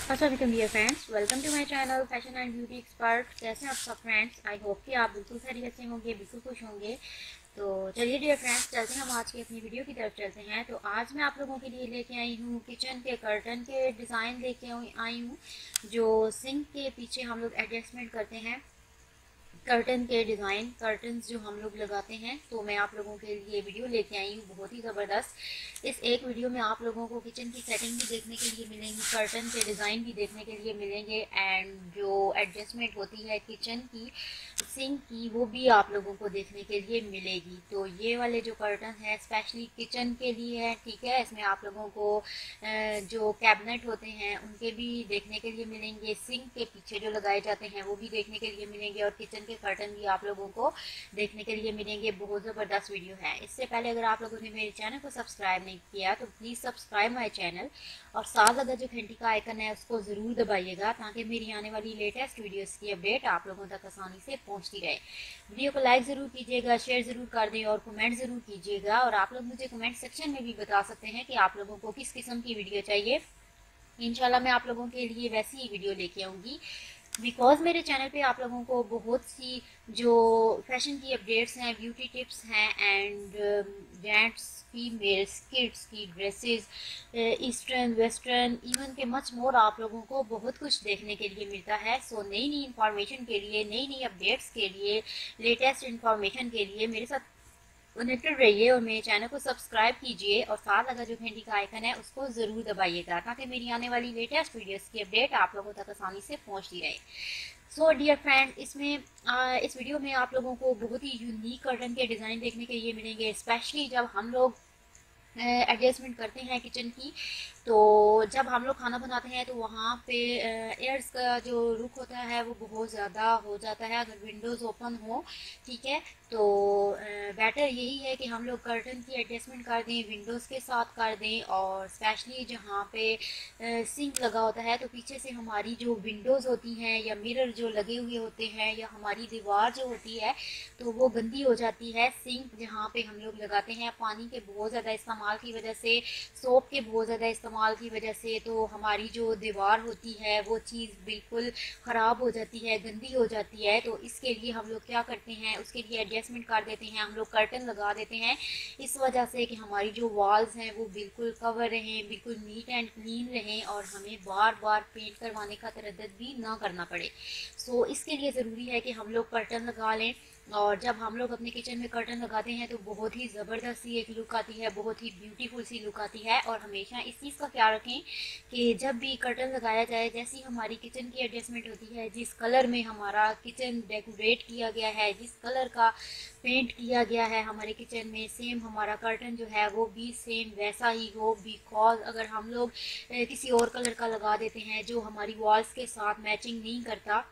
अस्सलाम dear friends, welcome to my channel fashion and beauty expert. कैसे हैं आप सब फ्रेंड्स? आई होप कि आप बिल्कुल खैरियत से होंगे, बिल्कुल खुश होंगे। तो चलिए डियर फ्रेंड्स, चलते हैं हम आज की अपनी वीडियो की तरफ चलते हैं। तो आज मैं आप लोगों के लिए लेके आई हूँ किचन के कर्टन के डिज़ाइन लेके आई हूँ, जो सिंक के पीछे हम लोग एडजस्टमेंट करते हैं। कर्टन के डिज़ाइन कर्टन्स जो हम लोग लगाते हैं, तो मैं आप लोगों के लिए वीडियो लेके आई हूँ बहुत ही ज़बरदस्त। इस एक वीडियो में आप लोगों को किचन की सेटिंग भी देखने के लिए मिलेंगी, कर्टन के डिज़ाइन भी देखने के लिए मिलेंगे, एंड जो एडजस्टमेंट होती है किचन की सिंक की, वो भी आप लोगों को देखने के लिए मिलेगी। तो ये वाले जो कर्टन है स्पेशली किचन के लिए है, ठीक है। इसमें आप लोगों को जो कैबिनेट होते हैं उनके भी देखने के लिए मिलेंगे, सिंक के पीछे जो लगाए जाते हैं वो भी देखने के लिए मिलेंगे, और किचन के कर्टन भी आप लोगों को देखने के लिए मिलेंगे। बहुत ज़बरदस्त वीडियो है। इससे पहले अगर आप लोगों ने मेरे चैनल को सब्सक्राइब नहीं किया तो प्लीज़ सब्सक्राइब माई चैनल, और साथ लगा जो घंटी का आइकन है उसको ज़रूर दबाइएगा, ताकि मेरी आने वाली लेटेस्ट वीडियोज़ की अपडेट आप लोगों तक आसानी से पहुँचती रहे। वीडियो को लाइक ज़रूर कीजिएगा, शेयर ज़रूर कर दें, और कमेंट ज़रूर कीजिएगा। और आप लोग मुझे कमेंट सेक्शन में भी बता सकते हैं कि आप लोगों को किस किस्म की वीडियो चाहिए। इंशाल्लाह मैं आप लोगों के लिए वैसी ही वीडियो लेके आऊँगी, बिकॉज मेरे चैनल पे आप लोगों को बहुत सी जो फैशन की अपडेट्स हैं, ब्यूटी टिप्स हैं, एंड जेंट्स, फीमेल्स, किड्स की ड्रेसेस, ईस्टर्न, वेस्टर्न, इवन के मच मोर आप लोगों को बहुत कुछ देखने के लिए मिलता है। सो नई नई इंफॉर्मेशन के लिए, नई नई अपडेट्स के लिए, लेटेस्ट इंफॉर्मेशन के लिए मेरे साथ कनेक्टेड रहिए, और मेरे चैनल को सब्सक्राइब कीजिए, और साथ लगा जो घंटी का आइकन है उसको ज़रूर दबाइएगा, ताकि मेरी आने वाली लेटेस्ट वीडियोस की अपडेट आप लोगों तक आसानी से पहुंचती रहे। सो डियर फ्रेंड, इस वीडियो में आप लोगों को बहुत ही यूनिक कर्टन के डिज़ाइन देखने के लिए मिलेंगे, स्पेशली जब हम लोग एडजस्टमेंट करते हैं किचन की। तो जब हम लोग खाना बनाते हैं तो वहाँ पे एयर्स का जो रुख होता है वो बहुत ज़्यादा हो जाता है अगर विंडोज़ ओपन हो, ठीक है। तो बेटर यही है कि हम लोग कर्टन की एडजस्टमेंट कर दें, विंडोज़ के साथ कर दें, और स्पेशली जहाँ पे सिंक लगा होता है तो पीछे से हमारी जो विंडोज़ होती हैं या मिरर जो लगे हुए होते हैं या हमारी दीवार जो होती है तो वो गंदी हो जाती है। सिंक जहाँ पे हम लोग लगाते हैं, पानी के बहुत ज़्यादा इस्तेमाल की वजह से, सोप के बहुत ज़्यादा इस्तेमाल की वजह से, तो हमारी जो दीवार होती है वो चीज़ बिल्कुल ख़राब हो जाती है, गंदी हो जाती है। तो इसके लिए हम लोग क्या करते हैं, उसके लिए एडजस्टमेंट कर देते हैं, हम लोग कर्टन लगा देते हैं, इस वजह से कि हमारी जो वॉल्स हैं वो बिल्कुल कवर रहें, बिल्कुल नीट एंड क्लीन रहें, और हमें बार बार पेंट करवाने का तरद्दुद भी ना करना पड़े। सो इसके लिए ज़रूरी है कि हम लोग कर्टन लगा लें। और जब हम लोग अपने किचन में कर्टन लगाते हैं तो बहुत ही ज़बरदस्त सी एक लुक आती है, बहुत ही ब्यूटीफुल सी लुक आती है। और हमेशा इस चीज़ का ख्याल रखें कि जब भी कर्टन लगाया जाए, जैसी हमारी किचन की एडजस्टमेंट होती है, जिस कलर में हमारा किचन डेकोरेट किया गया है, जिस कलर का पेंट किया गया है हमारे किचन में, सेम हमारा कर्टन जो है वो भी सेम वैसा ही हो। बिकॉज अगर हम लोग किसी और कलर का लगा देते हैं जो हमारी वॉल्स के साथ मैचिंग नहीं करता,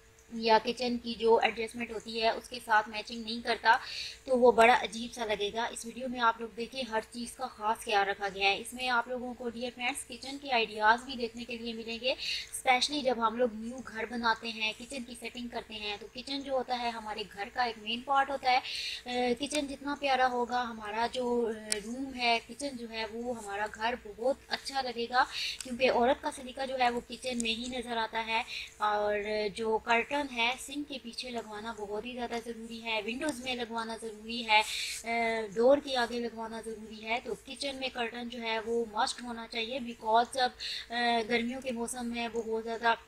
या किचन की जो एडजस्टमेंट होती है उसके साथ मैचिंग नहीं करता, तो वो बड़ा अजीब सा लगेगा। इस वीडियो में आप लोग देखिए हर चीज़ का खास ख्याल रखा गया है। इसमें आप लोगों को डियर फ्रेंड्स किचन के आइडियाज़ भी देखने के लिए मिलेंगे, स्पेशली जब हम लोग न्यू घर बनाते हैं, किचन की सेटिंग करते हैं। तो किचन जो होता है हमारे घर का एक मेन पार्ट होता है। किचन जितना प्यारा होगा, हमारा जो रूम है, किचन जो है, वो हमारा घर बहुत अच्छा लगेगा, क्योंकि औरत का सलीका जो है वो किचन में ही नज़र आता है। और जो कर्टन है सिंक के पीछे लगवाना बहुत ही ज़्यादा ज़रूरी है, विंडोज़ में लगवाना ज़रूरी है, डोर के आगे लगवाना ज़रूरी है। तो किचन में कर्टन जो है वो मस्ट होना चाहिए, बिकॉज जब गर्मियों के मौसम में बहुत ज़्यादा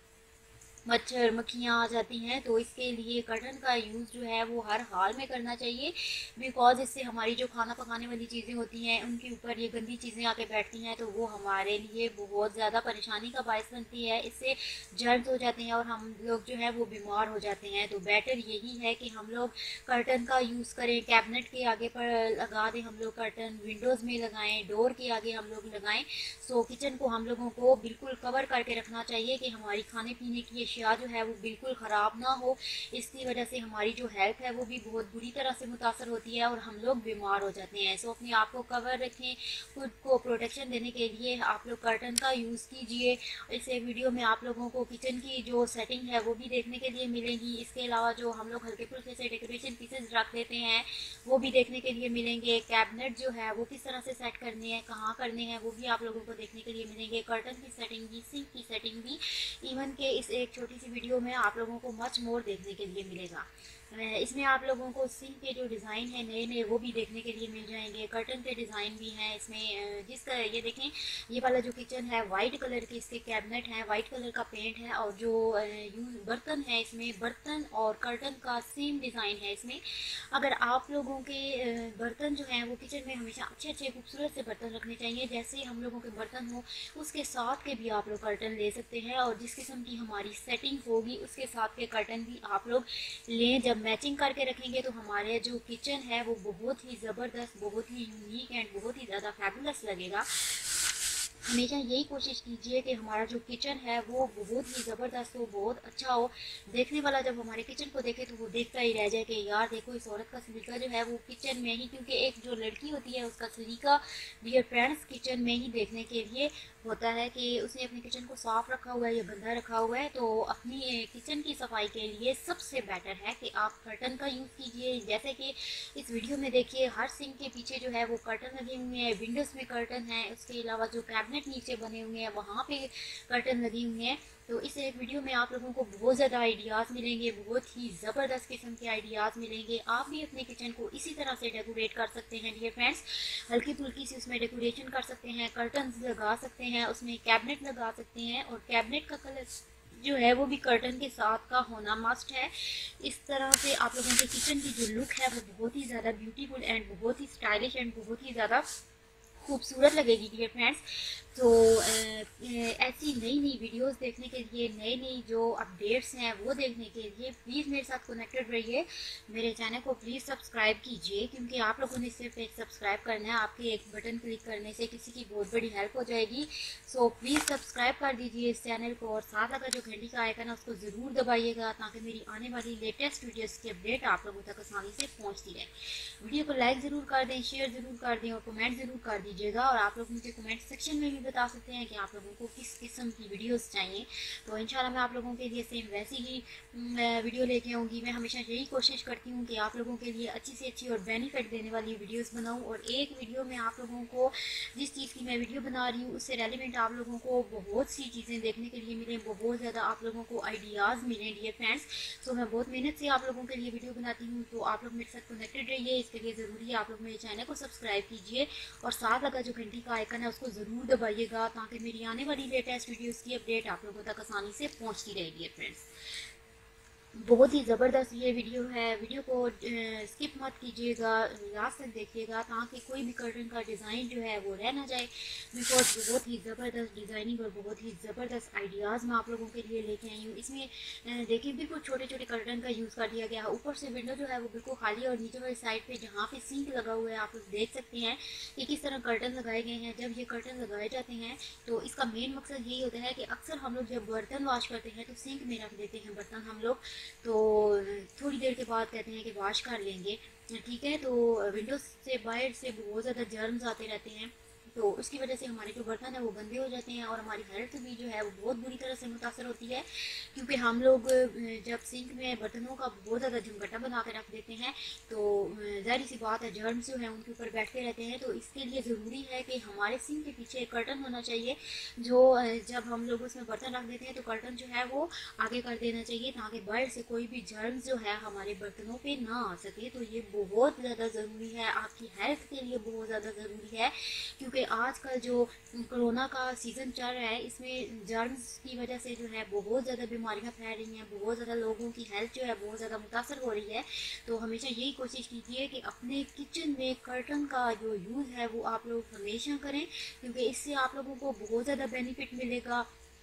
मच्छर मक्खियाँ आ जाती हैं, तो इसके लिए कर्टन का यूज़ जो है वो हर हाल में करना चाहिए। बिकॉज इससे हमारी जो खाना पकाने वाली चीज़ें होती हैं उनके ऊपर ये गंदी चीज़ें आके बैठती हैं, तो वो हमारे लिए बहुत ज़्यादा परेशानी का बायस बनती है। इससे जर्द हो जाते हैं और हम लोग जो है वो बीमार हो जाते हैं। तो बेटर यही है कि हम लोग कर्टन का यूज़ करें, कैबिनेट के आगे पर लगा दें हम लोग कर्टन, विंडोज़ में लगाएं, डोर के आगे हम लोग लगाएं। सो किचन को हम लोगों को बिल्कुल कवर करके रखना चाहिए कि हमारी खाने पीने की अशिया जो है वो बिल्कुल ख़राब ना हो। इसकी वजह से हमारी जो हेल्थ है वो भी बहुत बुरी तरह से मुतासर होती है और हम लोग बीमार हो जाते हैं। सो अपने आप को कवर रखें, खुद को प्रोटेक्शन देने के लिए आप लोग कर्टन का यूज़ कीजिए। इस वीडियो में आप लोगों को किचन की जो सेटिंग है वो भी देखने के लिए मिलेगी। इसके अलावा जो हम लोग हल्के फुल्के से डेकोरेशन पीसेस रख देते हैं वो भी देखने के लिए मिलेंगे। कैबिनेट जो है वो किस तरह से सेट करने हैं, कहाँ करने हैं, वो भी आप लोगों को देखने के लिए मिलेंगे। कर्टन की सेटिंग भी, सिंक की सेटिंग भी, इवन के इस एक छोटी सी वीडियो में आप लोगों को मच मोर देखने के लिए मिलेगा। इसमें आप लोगों को सिंक के जो डिज़ाइन है नए नए वो भी देखने के लिए मिल जाएंगे। कर्टन के डिज़ाइन भी हैं इसमें। जिसका ये देखें, ये वाला जो किचन है वाइट कलर के इसके कैबिनेट हैं, वाइट कलर का पेंट है और जो बर्तन है इसमें, बर्तन और कर्टन का सेम डिज़ाइन है इसमें। अगर आप लोगों के बर्तन जो हैं वो किचन में हमेशा अच्छे अच्छे खूबसूरत से बर्तन रखने चाहिए, जैसे हम लोगों के बर्तन हो उसके साथ के भी आप लोग कर्टन ले सकते हैं और जिस किस्म की हमारी सेटिंग होगी उसके साथ के कर्टन भी आप लोग लें। जब मैचिंग करके रखेंगे तो हमारे जो किचन है वो बहुत ही ज़बरदस्त, बहुत ही यूनिक एंड बहुत ही ज़्यादा फैबुलस लगेगा। हमेशा यही कोशिश कीजिए कि हमारा जो किचन है वो बहुत ही ज़बरदस्त हो, बहुत अच्छा हो। देखने वाला जब हमारे किचन को देखे तो वो देखता ही रह जाए कि यार देखो इस औरत का सलीका जो है वो किचन में ही, क्योंकि एक जो लड़की होती है उसका सलीका डियर फ्रेंड्स किचन में ही देखने के लिए होता है कि उसने अपने किचन को साफ रखा हुआ है या गंदा रखा हुआ है। तो अपनी किचन की सफाई के लिए सबसे बेटर है कि आप कर्टन का यूज़ कीजिए। जैसे कि इस वीडियो में देखिए, हर सिंक के पीछे जो है वो कर्टन लगे हुए हैं, विंडोज़ में कर्टन है, उसके अलावा जो कैबिनेट नीचे बने हुए हैं वहाँ पे कर्टन लगे हुए हैं। तो इस एक वीडियो में आप लोगों को बहुत ज़्यादा आइडियाज़ मिलेंगे, बहुत ही ज़बरदस्त किस्म के आइडियाज़ मिलेंगे। आप भी अपने किचन को इसी तरह से डेकोरेट कर सकते हैं डियर फ्रेंड्स। हल्की फुल्की सी उसमें डेकोरेशन कर सकते हैं, कर्टन्स लगा सकते हैं, उसमें कैबिनेट लगा सकते हैं और कैबिनेट का कलर जो है वो भी कर्टन के साथ का होना मस्ट है। इस तरह से आप लोगों के किचन की जो लुक है वो बहुत ही ज़्यादा ब्यूटीफुल एंड बहुत ही स्टाइलिश एंड बहुत ही ज़्यादा खूबसूरत लगेगी डियर फ्रेंड्स। तो ऐसी नई नई वीडियोस देखने के लिए, नई नई जो अपडेट्स हैं वो देखने के लिए प्लीज़ मेरे साथ कनेक्टेड रहिए। मेरे चैनल को प्लीज़ सब्सक्राइब कीजिए, क्योंकि आप लोगों ने सिर्फ एक सब्सक्राइब करना है। आपके एक बटन क्लिक करने से किसी की बहुत बड़ी हेल्प हो जाएगी। सो प्लीज़ सब्सक्राइब कर दीजिए इस चैनल को और साथ अगर जो घंटी का आइकन है उसको ज़रूर दबाइएगा ताकि मेरी आने वाली लेटेस्ट वीडियोज़ की अपडेट आप लोगों तक आसानी से पहुँचती रहे। वीडियो को लाइक ज़रूर कर दें, शेयर ज़रूर कर दें और कमेंट ज़रूर कर दीजिएगा। और आप लोग मुझे कमेंट सेक्शन में भी बता सकते हैं कि आप लोगों को किस किस्म की वीडियोस चाहिए। तो इंशाल्लाह मैं आप लोगों के लिए सेम वैसी ही वीडियो लेके आऊँगी। मैं हमेशा यही कोशिश करती हूँ कि आप लोगों के लिए अच्छी से अच्छी और बेनिफिट देने वाली वीडियोस बनाऊँ और एक वीडियो में आप लोगों को जिस चीज़ की मैं वीडियो बना रही हूँ उससे रेलिवेंट आप लोगों को बहुत सी चीज़ें देखने के लिए मिलें, बहुत ज़्यादा आप लोगों को आइडियाज़ मिलें डियर फ्रेंड्स। तो मैं बहुत मेहनत से आप लोगों के लिए वीडियो बनाती हूँ, तो आप लोग मेरे साथ कनेक्टेड रहिए। इसके लिए ज़रूरी है आप लोग मेरे चैनल को सब्सक्राइब कीजिए और साथ लगा जो घंटी का आइकन है उसको ज़रूर दबाइएगा ताकि मेरी आने वाली लेटेस्ट वीडियोस की अपडेट आप लोगों तक आसानी से पहुंचती रहेगी फ्रेंड्स। बहुत ही ज़बरदस्त ये वीडियो है। वीडियो को स्किप मत कीजिएगा, लास्ट तक देखिएगा ताकि कोई भी कर्टन का डिज़ाइन जो है वो रह ना जाए। बिकॉज बहुत ही ज़बरदस्त डिज़ाइनिंग और बहुत ही ज़बरदस्त आइडियाज़ मैं आप लोगों के लिए लेके आई हूँ। इसमें देखिए बिल्कुल छोटे छोटे कर्टन का यूज़ कर दिया गया है। ऊपर से विंडो जो है वो बिल्कुल खाली और नीचे वाली साइड पर जहाँ पे सिंक लगा हुआ है आप लोग देख सकते हैं कि किस तरह कर्टन लगाए गए हैं। जब ये कर्टन लगाए जाते हैं तो इसका मेन मकसद यही होता है कि अक्सर हम लोग जब बर्तन वॉश करते हैं तो सिंक में रख देते हैं बर्तन हम लोग, तो थोड़ी देर के बाद कहते हैं कि वॉश कर लेंगे, ठीक है। तो विंडोज से बाहर से बहुत ज़्यादा जर्म्स आते रहते हैं, तो उसकी वजह से हमारे जो बर्तन है वो गंदे हो जाते हैं और हमारी हेल्थ भी जो है वो बहुत बुरी तरह से मुतासर होती है। क्योंकि हम लोग जब सिंक में बर्तनों का बहुत ज़्यादा झमघटा बना के रख देते हैं तो ज़ाहिर सी बात है जर्म्स जो है उनके ऊपर बैठते रहते हैं। तो इसके लिए ज़रूरी है कि हमारे सिंक के पीछे एक कर्टन होना चाहिए जो जब हम लोग उसमें बर्तन रख देते हैं तो कर्टन जो है वो आगे कर देना चाहिए ताकि बाहर से कोई भी जर्म्स जो है हमारे बर्तनों पर ना आ सके। तो ये बहुत ज़्यादा ज़रूरी है, आपकी हेल्थ के लिए बहुत ज़्यादा ज़रूरी है। क्योंकि आजकल जो कोरोना का सीज़न चल रहा है इसमें जर्म्स की वजह से जो है बहुत ज़्यादा बीमारियां फैल रही हैं, बहुत ज़्यादा लोगों की हेल्थ जो है बहुत ज़्यादा मुतासर हो रही है। तो हमेशा यही कोशिश कीजिए कि अपने किचन में कर्टन का जो यूज़ है वो आप लोग हमेशा करें, क्योंकि इससे आप लोगों को बहुत ज़्यादा बेनिफिट मिलेगा।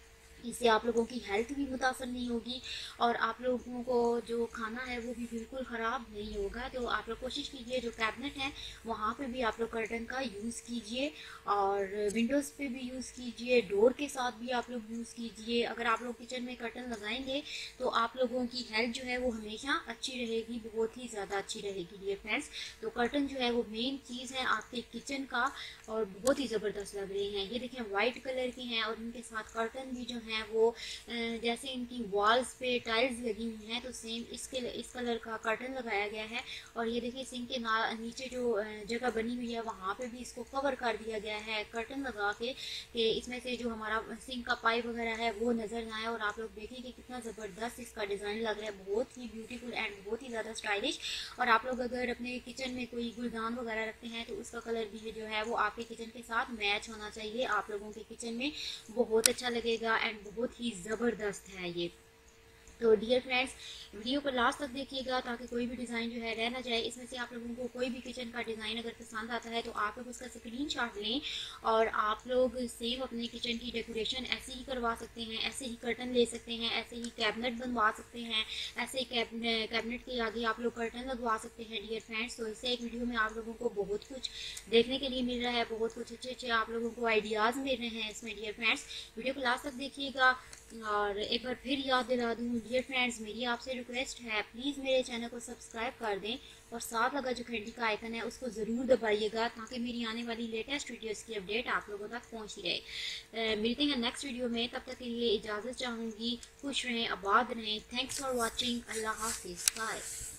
इससे आप लोगों की हेल्थ भी मुतासर नहीं होगी और आप लोगों को जो खाना है वो भी बिल्कुल ख़राब नहीं होगा। तो आप लोग कोशिश कीजिए जो कैबिनेट है वहाँ पे भी आप लोग कर्टन का यूज़ कीजिए और विंडोज़ पे भी यूज़ कीजिए, डोर के साथ भी आप लोग यूज़ कीजिए। अगर आप लोग किचन में कर्टन लगाएंगे तो आप लोगों की हेल्थ जो है वो हमेशा अच्छी रहेगी, बहुत ही ज़्यादा अच्छी रहेगी डियर फ्रेंड्स। तो कर्टन जो है वो मेन चीज़ है आपके किचन का और बहुत ही ज़बरदस्त लग रहे हैं। ये देखें वाइट कलर के हैं और इनके साथ कर्टन भी जो है वो जैसे इनकी वॉल्स पे टाइल्स लगी हुई हैं तो सेम इस कलर का कर्टन लगाया गया है। और ये देखिए सिंक के नीचे जो जगह बनी हुई है वहाँ पे भी इसको कवर कर दिया गया है कर्टन लगा के कि इसमें से जो हमारा सिंक का पाइप वगैरह है वो नज़र ना आए। और आप लोग देखिए कि कितना ज़बरदस्त इसका डिज़ाइन लग रहा है, बहुत ही ब्यूटीफुल एंड बहुत ही ज़्यादा स्टाइलिश। और आप लोग अगर अपने किचन में कोई गुलदान वगैरह रखते हैं तो उसका कलर भी जो है वो आपके किचन के साथ मैच होना चाहिए, आप लोगों के किचन में बहुत अच्छा लगेगा एंड बहुत ही ज़बरदस्त है ये। तो डियर फ्रेंड्स वीडियो को लास्ट तक देखिएगा ताकि कोई भी डिज़ाइन जो है रह ना जाए। इसमें से आप लोगों को कोई भी किचन का डिज़ाइन अगर पसंद आता है तो आप लोग उसका स्क्रीनशॉट लें और आप लोग सेम अपने किचन की डेकोरेशन ऐसे ही करवा सकते हैं, ऐसे ही कर्टन ले सकते हैं, ऐसे ही कैबिनेट बनवा सकते हैं, ऐसे ही कैबिनेट के आगे आप लोग कर्टन लगवा सकते हैं डियर फ्रेंड्स। तो इससे एक वीडियो में आप लोगों को बहुत कुछ देखने के लिए मिल रहा है, बहुत कुछ अच्छे अच्छे आप लोगों को आइडियाज़ मिल रहे हैं इसमें डियर फ्रेंड्स। वीडियो को लास्ट तक देखिएगा। और एक बार फिर याद दिला दूँ डियर फ्रेंड्स, मेरी आपसे रिक्वेस्ट है प्लीज़ मेरे चैनल को सब्सक्राइब कर दें और साथ लगा जो घंटी का आइकन है उसको ज़रूर दबाइएगा ताकि मेरी आने वाली लेटेस्ट वीडियोस की अपडेट आप लोगों तक पहुंची रहे। मिलते हैं नेक्स्ट वीडियो में, तब तक के लिए इजाज़त चाहूँगी। खुश रहें, आबाद रहें। Thanks for watching. अल्लाह हाफिज़, बाय।